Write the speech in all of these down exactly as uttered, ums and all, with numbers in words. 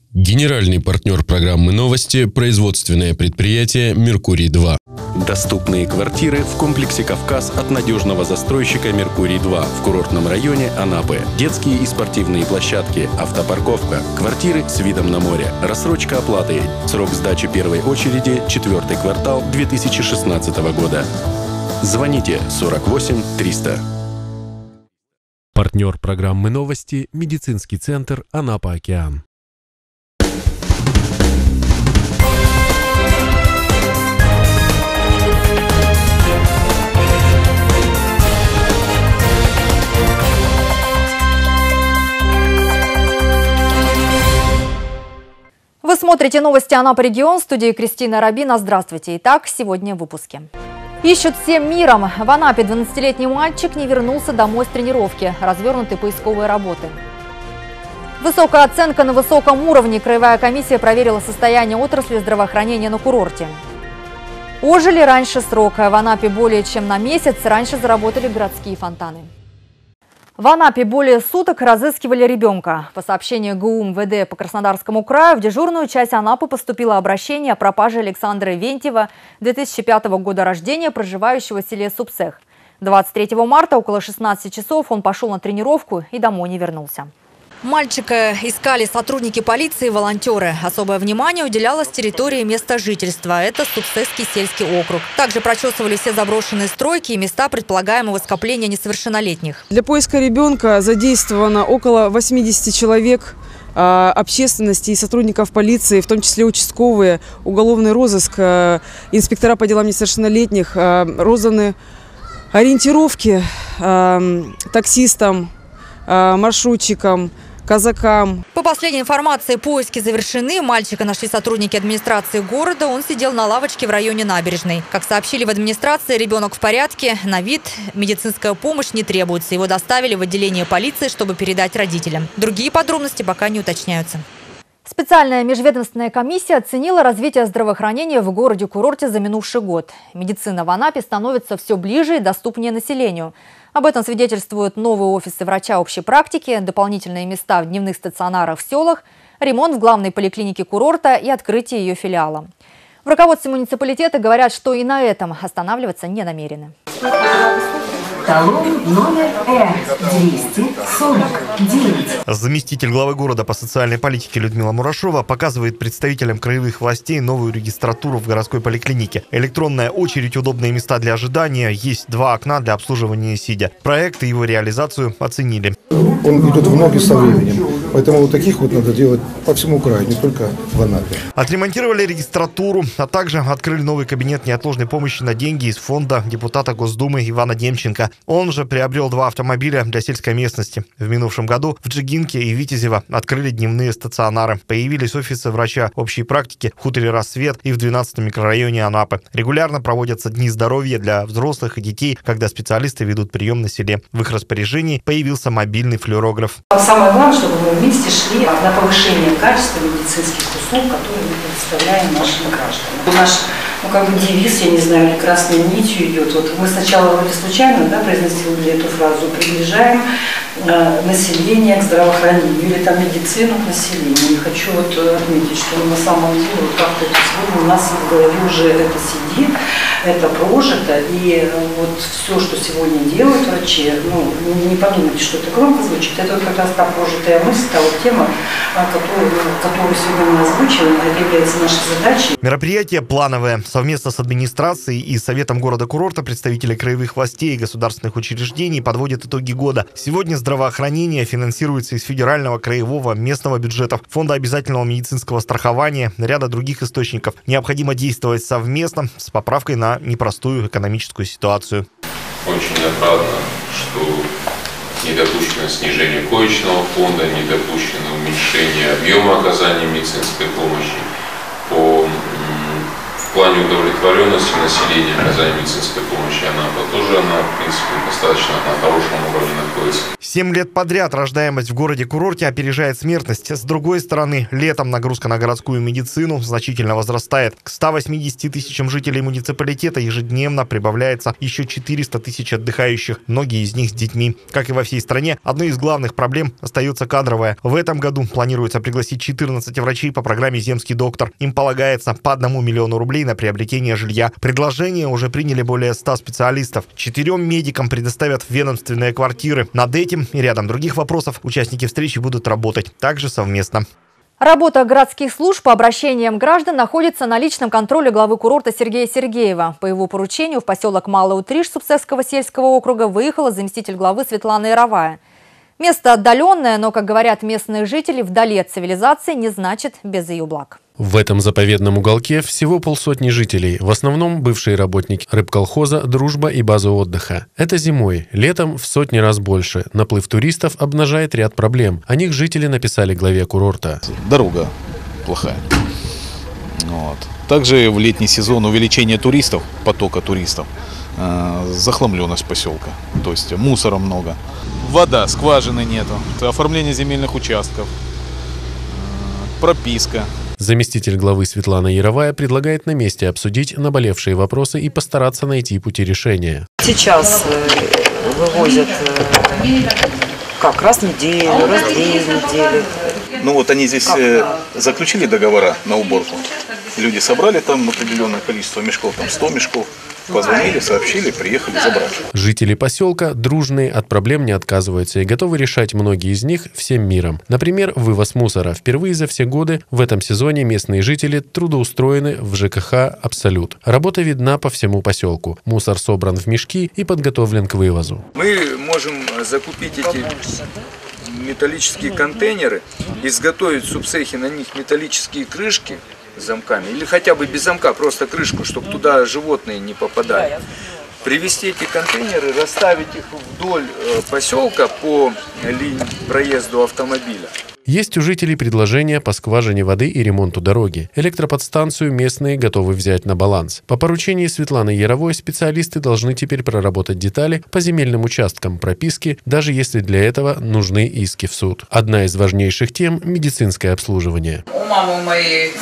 Генеральный партнер программы «Новости» – производственное предприятие «Меркурий-два». Доступные квартиры в комплексе «Кавказ» от надежного застройщика «Меркурий-два» в курортном районе Анапы. Детские и спортивные площадки, автопарковка, квартиры с видом на море, рассрочка оплаты. Срок сдачи первой очереди – четвертый квартал две тысячи шестнадцатого года. Звоните сорок восемь триста. Партнер программы «Новости» – медицинский центр «Анапа-Океан». Вы смотрите новости Анапа регион, в студии Кристина Рабина. Здравствуйте. Итак, сегодня в выпуске. Ищут всем миром. В Анапе двенадцатилетний мальчик не вернулся домой с тренировки. Развернуты поисковые работы. Высокая оценка на высоком уровне. Краевая комиссия проверила состояние отрасли здравоохранения на курорте. Ожили раньше срока. В Анапе более чем на месяц раньше заработали городские фонтаны. В Анапе более суток разыскивали ребенка. По сообщению ГУ МВД по Краснодарскому краю, в дежурную часть Анапы поступило обращение о пропаже Александра Вентьева, две тысячи пятого года рождения, проживающего в селе Супсех. двадцать третьего марта около шестнадцати часов он пошел на тренировку и домой не вернулся. Мальчика искали сотрудники полиции и волонтеры. Особое внимание уделялось территории места жительства. Это Супсехский сельский округ. Также прочесывали все заброшенные стройки и места предполагаемого скопления несовершеннолетних. Для поиска ребенка задействовано около восьмидесяти человек общественности и сотрудников полиции, в том числе участковые, уголовный розыск, инспектора по делам несовершеннолетних. Розданы ориентировки таксистам, маршрутчикам, казакам. По последней информации, поиски завершены. Мальчика нашли сотрудники администрации города. Он сидел на лавочке в районе набережной. Как сообщили в администрации, ребенок в порядке. На вид медицинская помощь не требуется. Его доставили в отделение полиции, чтобы передать родителям. Другие подробности пока не уточняются. Специальная межведомственная комиссия оценила развитие здравоохранения в городе-курорте за минувший год. Медицина в Анапе становится все ближе и доступнее населению. Об этом свидетельствуют новые офисы врача общей практики, дополнительные места в дневных стационарах в селах, ремонт в главной поликлинике курорта и открытие ее филиала. В руководстве муниципалитета говорят, что и на этом останавливаться не намерены. Талон номер Р двести сорок девять. Заместитель главы города по социальной политике Людмила Мурашова показывает представителям краевых властей новую регистратуру в городской поликлинике. Электронная очередь, удобные места для ожидания, есть два окна для обслуживания сидя. Проект и его реализацию оценили. Он идет в ноги со временем, поэтому вот таких вот надо делать по всему краю, не только в Анапе. Отремонтировали регистратуру, а также открыли новый кабинет неотложной помощи на деньги из фонда депутата Госдумы Ивана Демченко. Он же приобрел два автомобиля для сельской местности. В минувшем году в Джигинке и Витязево открыли дневные стационары. Появились офисы врача общей практики в хуторе Рассвет и в двенадцатом микрорайоне Анапы. Регулярно проводятся дни здоровья для взрослых и детей, когда специалисты ведут прием на селе. В их распоряжении появился мобильный флюорограф. Самое главное, чтобы мы вместе шли на повышение качества медицинских услуг, которые мы предоставляем нашим гражданам. Наш, ну, как бы девиз, я не знаю, красной нитью идет. Вот мы сначала вроде случайно, да, произносили эту фразу: приближаем э, население к здравоохранению или там медицину к населению. И хочу вот отметить, что на самом деле вот как-то сегодня у нас в голове уже это сидит, это прожито, и вот все, что сегодня делают врачи, ну, не подумайте, что это громко звучит, это вот как раз та прожитая мысль, та вот тема, которую, которую сегодня мы озвучиваем, это является нашей задачей. Мероприятие плановое. Совместно с администрацией и Советом города-курорта представители краевых властей и государственных учреждений подводят итоги года. Сегодня здравоохранение финансируется из федерального, краевого, местного бюджетов, фонда обязательного медицинского страхования, ряда других источников. Необходимо действовать совместно с поправкой на непростую экономическую ситуацию. Очень отрадно, что не допущено снижение коечного фонда, не допущено уменьшение объема оказания медицинской помощи. По В плане удовлетворенности населения оказанием медицинской помощи Анапа тоже она, в принципе, достаточно на хорошем уровне находится. Семь лет подряд рождаемость в городе-курорте опережает смертность. С другой стороны, летом нагрузка на городскую медицину значительно возрастает. К ста восьмидесяти тысячам жителей муниципалитета ежедневно прибавляется еще четыреста тысяч отдыхающих, многие из них с детьми. Как и во всей стране, одной из главных проблем остается кадровая. В этом году планируется пригласить четырнадцать врачей по программе «Земский доктор». Им полагается по одному миллиону рублей на приобретение жилья. Предложение уже приняли более ста специалистов. Четырем медикам предоставят ведомственные квартиры. Над этим и рядом других вопросов участники встречи будут работать также совместно. Работа городских служб по обращениям граждан находится на личном контроле главы курорта Сергея Сергеева. По его поручению в поселок Малый Утриш Субсесского сельского округа выехала заместитель главы Светлана Яровая. Место отдаленное, но, как говорят местные жители, вдали от цивилизации не значит без ее благ. В этом заповедном уголке всего полсотни жителей, в основном бывшие работники рыбколхоза, дружба и базы отдыха. Это зимой, летом в сотни раз больше. Наплыв туристов обнажает ряд проблем. О них жители написали главе курорта. Дорога плохая. Вот. Также в летний сезон увеличение туристов, потока туристов, э, захламленность поселка, то есть мусора много. Вода, скважины нету, оформление земельных участков, э, прописка. Заместитель главы Светлана Яровая предлагает на месте обсудить наболевшие вопросы и постараться найти пути решения. Сейчас э, вывозят э, как раз в неделю, раз в две недели. Ну вот они здесь э, заключили договора на уборку. Люди собрали там определенное количество мешков, там сто мешков. Позвонили, сообщили, приехали, забрали. Жители поселка дружные, от проблем не отказываются и готовы решать многие из них всем миром. Например, вывоз мусора. Впервые за все годы в этом сезоне местные жители трудоустроены в ЖКХ «Абсолют». Работа видна по всему поселку. Мусор собран в мешки и подготовлен к вывозу. Мы можем закупить эти металлические контейнеры, изготовить в субсехе на них металлические крышки с замками, или хотя бы без замка, просто крышку, чтобы туда животные не попадали. Привезти эти контейнеры, расставить их вдоль поселка по линии проезду автомобиля. Есть у жителей предложения по скважине воды и ремонту дороги. Электроподстанцию местные готовы взять на баланс. По поручению Светланы Яровой специалисты должны теперь проработать детали по земельным участкам прописки, даже если для этого нужны иски в суд. Одна из важнейших тем – медицинское обслуживание. У мамы моей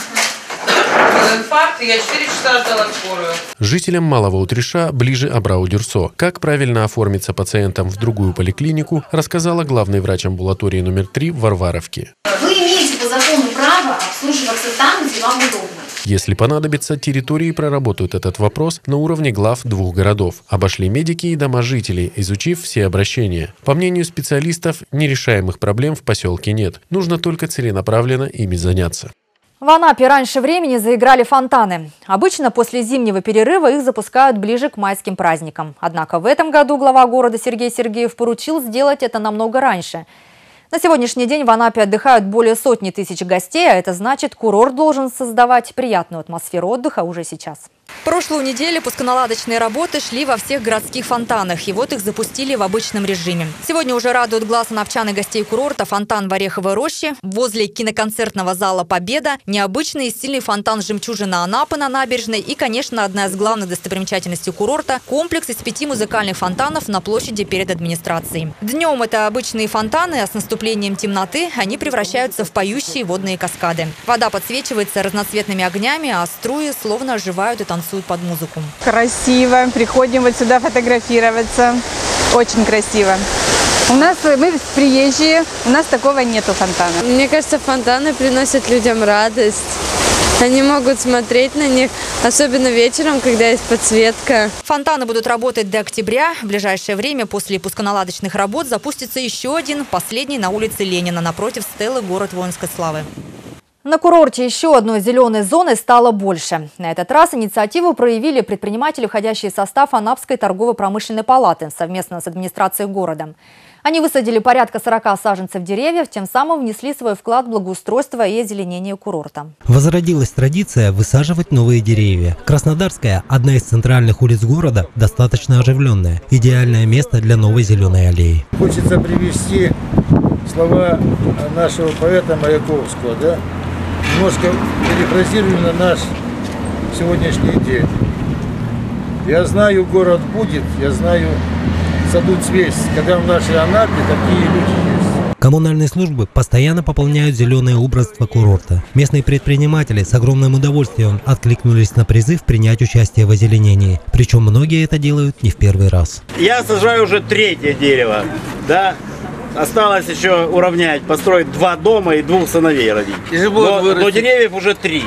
был инфаркт, и я четыре часа ждала скорую. Жителям Малого Утриша ближе Абрау-Дюрсо. Как правильно оформиться пациентам в другую поликлинику, рассказала главный врач амбулатории номер три в Варваровке. Вы имеете по закону право обслуживаться там, где вам удобно. Если понадобится, территории проработают этот вопрос на уровне глав двух городов. Обошли медики и дома жителей, изучив все обращения. По мнению специалистов, нерешаемых проблем в поселке нет. Нужно только целенаправленно ими заняться. В Анапе раньше времени заиграли фонтаны. Обычно после зимнего перерыва их запускают ближе к майским праздникам. Однако в этом году глава города Сергей Сергеев поручил сделать это намного раньше. На сегодняшний день в Анапе отдыхают более сотни тысяч гостей, а это значит, курорт должен создавать приятную атмосферу отдыха уже сейчас. Прошлую неделю пусконаладочные работы шли во всех городских фонтанах, и вот их запустили в обычном режиме. Сегодня уже радует глаз анапчан и гостей курорта фонтан в Ореховой роще, возле киноконцертного зала «Победа», необычный и стильный фонтан «Жемчужина Анапы» на набережной и, конечно, одна из главных достопримечательностей курорта – комплекс из пяти музыкальных фонтанов на площади перед администрацией. Днем это обычные фонтаны, а с наступлением темноты они превращаются в поющие водные каскады. Вода подсвечивается разноцветными огнями, а струи словно оживают и танцуют под музыку. Красиво. Приходим вот сюда фотографироваться. Очень красиво. У нас, мы приезжие, у нас такого нету фонтана. Мне кажется, фонтаны приносят людям радость. Они могут смотреть на них, особенно вечером, когда есть подсветка. Фонтаны будут работать до октября. В ближайшее время после пусконаладочных работ запустится еще один, последний на улице Ленина, напротив стелы «Город воинской славы». На курорте еще одной зеленой зоны стало больше. На этот раз инициативу проявили предприниматели, входящие в состав Анапской торгово-промышленной палаты совместно с администрацией города. Они высадили порядка сорока саженцев деревьев, тем самым внесли свой вклад в благоустройство и озеленение курорта. Возродилась традиция высаживать новые деревья. Краснодарская, одна из центральных улиц города, достаточно оживленная. Идеальное место для новой зеленой аллеи. Хочется привести слова нашего поэта Маяковского, да? Немножко перефразируем на наш сегодняшний день. Я знаю, город будет, я знаю, садут свесть, когда в нашей Анапе такие люди есть. Коммунальные службы постоянно пополняют зеленое убранство курорта. Местные предприниматели с огромным удовольствием откликнулись на призыв принять участие в озеленении. Причем многие это делают не в первый раз. Я сажаю уже третье дерево. Да? Осталось еще уравнять, построить два дома и двух сыновей родить. Но, но деревьев уже три.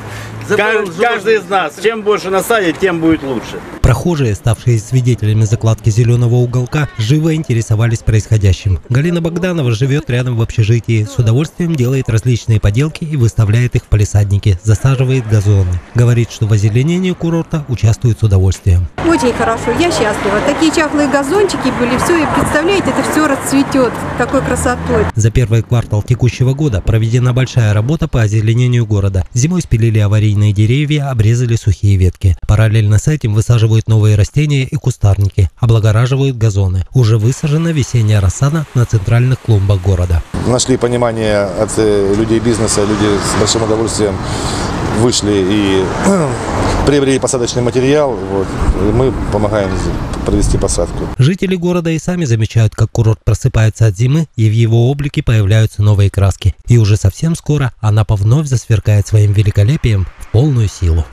Каждый из нас, чем больше насадит, тем будет лучше. Прохожие, ставшие свидетелями закладки зеленого уголка, живо интересовались происходящим. Галина Богданова живет рядом в общежитии, с удовольствием делает различные поделки и выставляет их в палисаднике, засаживает газоны. Говорит, что в озеленении курорта участвует с удовольствием. Очень хорошо, я счастлива. Такие чахлые газончики были, все, и представляете, это все расцветет такой красотой. За первый квартал текущего года проведена большая работа по озеленению города. Зимой спилили аварийные деревья, обрезали сухие ветки. Параллельно с этим высаживают новые растения и кустарники, облагораживают газоны. Уже высажена весенняя рассада на центральных клумбах города. Нашли понимание от людей бизнеса, люди с большим удовольствием вышли и приобрели посадочный материал. Вот. Мы помогаем провести посадку. Жители города и сами замечают, как курорт просыпается от зимы, и в его облике появляются новые краски. И уже совсем скоро Анапа вновь засверкает своим великолепием в полную силу.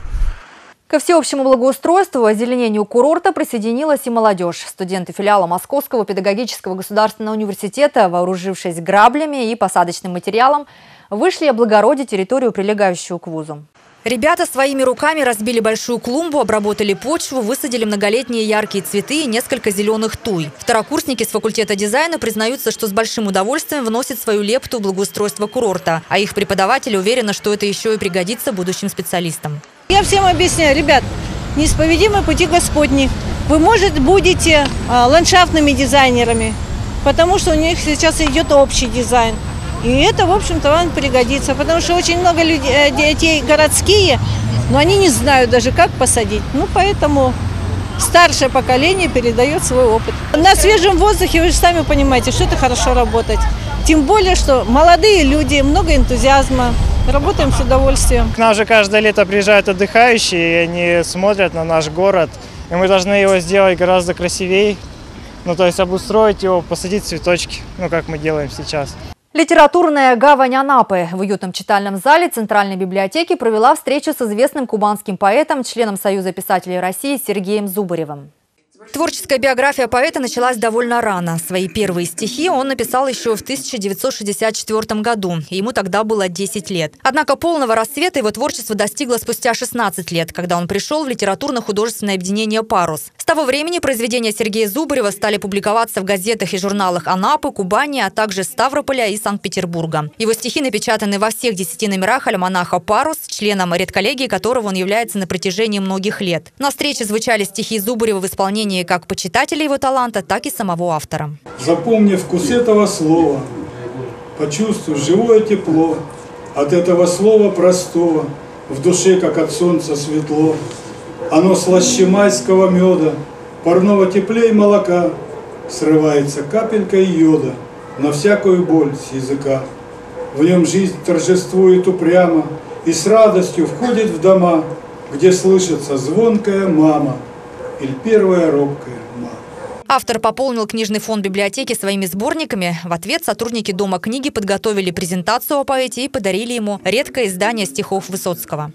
Ко всеобщему благоустройству и озеленению курорта присоединилась и молодежь. Студенты филиала Московского педагогического государственного университета, вооружившись граблями и посадочным материалом, вышли облагородить территорию, прилегающую к вузу. Ребята своими руками разбили большую клумбу, обработали почву, высадили многолетние яркие цветы и несколько зеленых туй. Второкурсники с факультета дизайна признаются, что с большим удовольствием вносят свою лепту в благоустройство курорта, а их преподаватели уверены, что это еще и пригодится будущим специалистам. Я всем объясняю, ребят, неисповедимы пути Господни. Вы, может, будете а, ландшафтными дизайнерами, потому что у них сейчас идет общий дизайн. И это, в общем-то, вам пригодится, потому что очень много людей, детей городские, но они не знают даже, как посадить. Ну, поэтому старшее поколение передает свой опыт. На свежем воздухе, вы же сами понимаете, что это хорошо работать. Тем более, что молодые люди, много энтузиазма, работаем с удовольствием. К нам же каждое лето приезжают отдыхающие, и они смотрят на наш город, и мы должны его сделать гораздо красивее, ну, то есть обустроить его, посадить цветочки, ну, как мы делаем сейчас. Литературная гавань Анапы в уютном читальном зале Центральной библиотеки провела встречу с известным кубанским поэтом, членом Союза писателей России Сергеем Зубаревым. Творческая биография поэта началась довольно рано. Свои первые стихи он написал еще в тысяча девятьсот шестьдесят четвёртом году. Ему тогда было десять лет. Однако полного расцвета его творчество достигло спустя шестнадцать лет, когда он пришел в литературно-художественное объединение «Парус». С того времени произведения Сергея Зубарева стали публиковаться в газетах и журналах Анапы, Кубани, а также Ставрополя и Санкт-Петербурга. Его стихи напечатаны во всех десяти номерах альманаха «Парус», членом редколлегии которого он является на протяжении многих лет. На встрече звучали стихи Зубарева в исполнении как почитателей его таланта, так и самого автора. Запомни вкус этого слова, почувствуй живое тепло от этого слова простого, в душе, как от солнца светло. Оно слаще майского меда, парного теплей молока, срывается капелькой йода на всякую боль с языка. В нем жизнь торжествует упрямо и с радостью входит в дома, где слышится звонкая мама или первая робкая мама. Автор пополнил книжный фонд библиотеки своими сборниками. В ответ сотрудники Дома книги подготовили презентацию о поэте и подарили ему редкое издание стихов Высоцкого.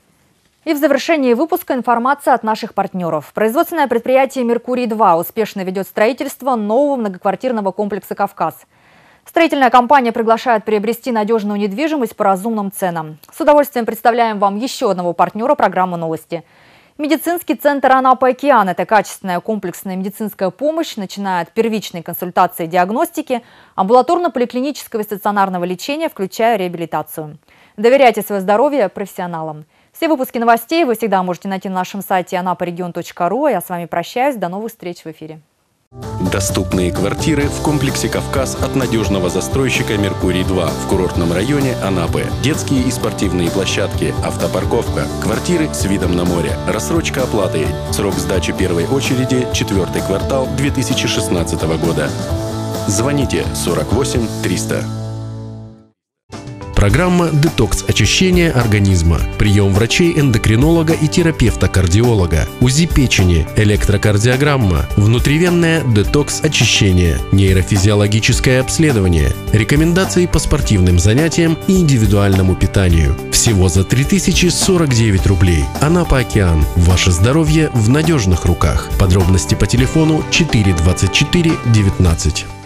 И в завершении выпуска информация от наших партнеров. Производственное предприятие «Меркурий-два» успешно ведет строительство нового многоквартирного комплекса «Кавказ». Строительная компания приглашает приобрести надежную недвижимость по разумным ценам. С удовольствием представляем вам еще одного партнера программы «Новости». Медицинский центр «Анапа-Океан» – это качественная комплексная медицинская помощь, начиная от первичной консультации и диагностики, амбулаторно-поликлинического и стационарного лечения, включая реабилитацию. Доверяйте свое здоровье профессионалам. Все выпуски новостей вы всегда можете найти на нашем сайте анапа регион точка ру. Я с вами прощаюсь. До новых встреч в эфире. Доступные квартиры в комплексе «Кавказ» от надежного застройщика «Меркурий-два» в курортном районе Анапы. Детские и спортивные площадки, автопарковка, квартиры с видом на море, рассрочка оплаты. Срок сдачи первой очереди – четвертый квартал две тысячи шестнадцатого года. Звоните сорок восемь триста. Программа «Детокс очищения организма». Прием врачей-эндокринолога и терапевта-кардиолога. УЗИ печени, электрокардиограмма, внутривенное детокс очищение, нейрофизиологическое обследование, рекомендации по спортивным занятиям и индивидуальному питанию. Всего за три тысячи сорок девять рублей. Анапа Океан. Ваше здоровье в надежных руках. Подробности по телефону четыре двадцать четыре девятнадцать.